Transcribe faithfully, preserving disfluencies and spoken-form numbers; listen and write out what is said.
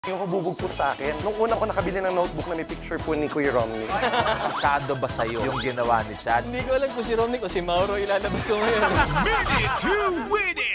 Yung kabubugpot sa akin. Nung una ko nakabili ng notebook na may picture po ni Kuya Romney. Masyado ba sa'yo yung ginawa ni Chad? Hindi ko alam kung si Romney o si Mauro ilalabas ko ngayon. Minute to win it!